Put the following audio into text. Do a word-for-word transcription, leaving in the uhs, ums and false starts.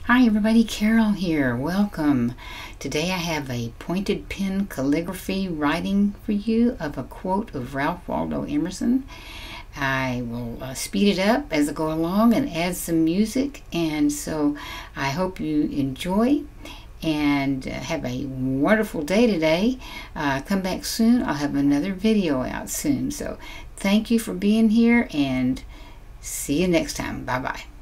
Hi everybody, Carol here. Welcome. Today I have a pointed pen calligraphy writing for you of a quote of Ralph Waldo Emerson. I will uh, speed it up as I go along and add some music, and so I hope you enjoy and uh, have a wonderful day today. Uh, come back soon. I'll have another video out soon. So thank you for being here and see you next time. Bye bye.